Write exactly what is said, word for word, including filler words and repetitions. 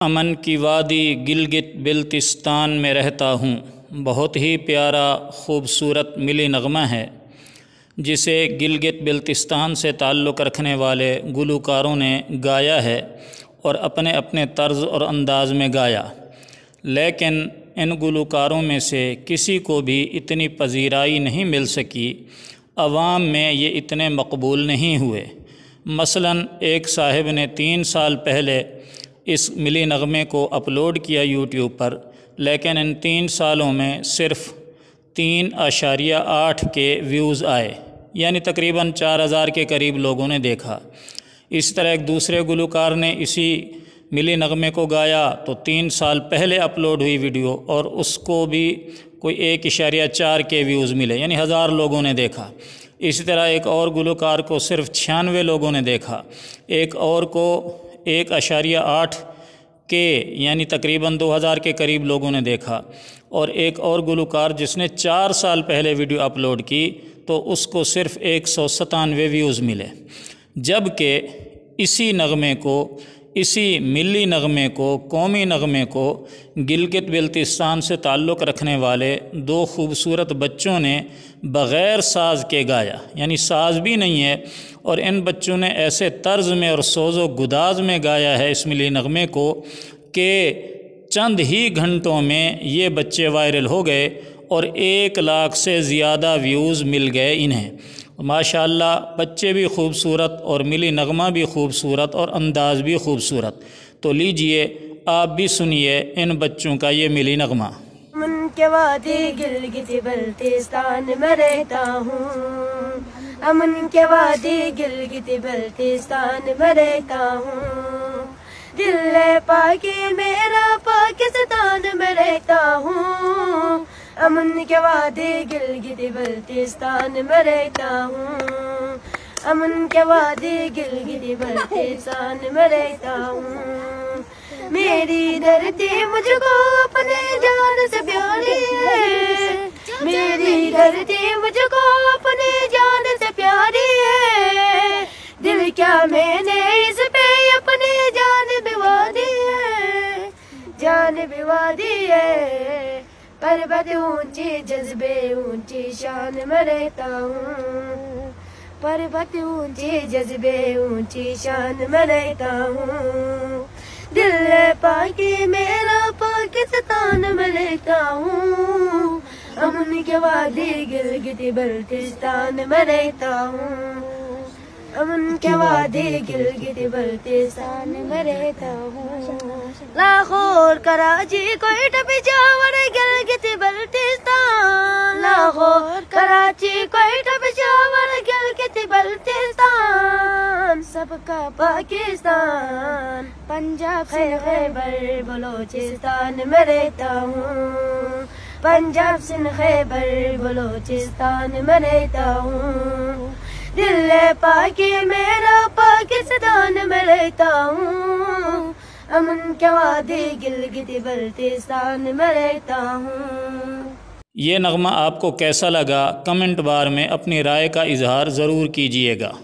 امن کی وادی گلگت بلتستان میں رہتا ہوں بہت ہی پیارا خوبصورت ملی نغمہ ہے جسے گلگت بلتستان سے تعلق رکھنے والے گلوکاروں نے گایا ہے اور اپنے اپنے طرز اور انداز میں گایا، لیکن ان گلوکاروں میں سے کسی کو بھی اتنی پذیرائی نہیں مل سکی، عوام میں یہ اتنے مقبول نہیں ہوئے۔ مثلاً ایک صاحب نے تین سال پہلے اس ملی نغمے کو اپلوڈ کیا یوٹیوب پر، لیکن ان تین سالوں میں صرف تین اشاریہ آٹھ کے ویوز آئے، یعنی تقریباً چار ہزار کے قریب لوگوں نے دیکھا۔ اس طرح ایک دوسرے گلوکار نے اسی ملی نغمے کو گایا تو تین سال پہلے اپلوڈ ہوئی ویڈیو اور اس کو بھی کوئی ایک اشاریہ چار کے ویوز ملے، یعنی ہزار لوگوں نے دیکھا۔ اسی طرح ایک اور گلوکار کو صرف چھیانوے لوگوں نے دیکھا، ایک اور کو ایک اشاریہ آٹھ کے یعنی تقریباً دو ہزار کے قریب لوگوں نے دیکھا، اور ایک اور گلوکار جس نے چار سال پہلے ویڈیو اپلوڈ کی تو اس کو صرف ایک سو ستانوے ویوز ملے، جبکہ اسی نغمے کو اسی ملی نغمے کو قومی نغمے کو گلگت بلتستان سے تعلق رکھنے والے دو خوبصورت بچوں نے بغیر ساز کے گایا، یعنی ساز بھی نہیں ہے، اور ان بچوں نے ایسے طرز میں اور سوز و گداز میں گایا ہے اس ملی نغمے کو کہ چند ہی گھنٹوں میں یہ بچے وائرل ہو گئے اور ایک لاکھ سے زیادہ ویوز مل گئے انہیں۔ ماشاءاللہ بچے بھی خوبصورت اور ملی نغمہ بھی خوبصورت اور انداز بھی خوبصورت۔ تو لیجئے آپ بھی سنیے ان بچوں کا یہ ملی نغمہ۔ امن کے وادی گلگت بلتستان میں رہتا ہوں، امن کے وادی گلگت بلتستان میں رہتا ہوں، دل ہے پاکی میرا پاکستان میں رہتا ہوں، امن کے وادی گلگت بلتستان میں رہتا ہوں، امن کے وادی گلگت بلتستان میں رہتا ہوں، میری دھرتی مجھ کو اپنے جان سے پیاری ہے، میری دھرتی مجھ کو اپنے جان سے پیاری ہے، دل کیا میں نے اس پہ اپنی جان بوا دی ہے، جان بوا دی ہے، پربت اونچی جذبے اونچی شان میں رہتا ہوں، پربت اونچی جذبے اونچی شان میں رہتا ہوں، دل ہے پاکی میرا پاکستان میں رہتا ہوں، امن کے وادی گلگت بلتستان میں رہتا ہوں، امن کے وادی گلگت بلتستان میں رہتا ہوں، لاہور کراچی کوئٹہ پشاور گلگت بلتستان، لاہور کراچی کوئٹہ پشاور گلگت بلتستان، سب کا پاکستان، پنجاب سے خیبر بلوچستان میں رہتا ہوں، پنجاب سے خیبر بلوچستان میں رہتا ہوں، دل ہے پاکی میرا پاکستان میں رہتا ہوں، امن کے وادی گلگت بلتستان میں رہتا ہوں۔ یہ نغمہ آپ کو کیسا لگا کمنٹ بار میں اپنی رائے کا اظہار ضرور کیجیے گا۔